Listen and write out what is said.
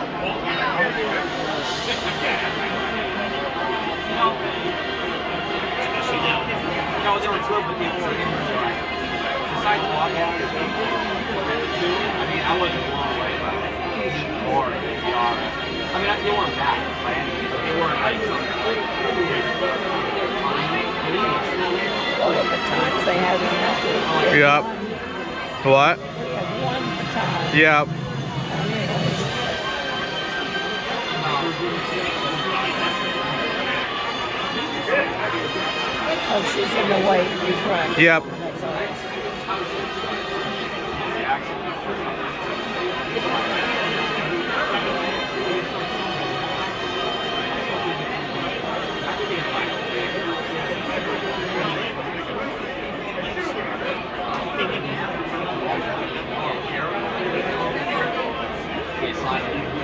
No, there were two of people besides walking the two. I mean, I wasn't blown away by it. Or I mean, they weren't bad by any means. They weren't like All of the times they had enough. Yep. What? One time. Yep. Oh, she's in the white in front. Yep. That's all right. It's like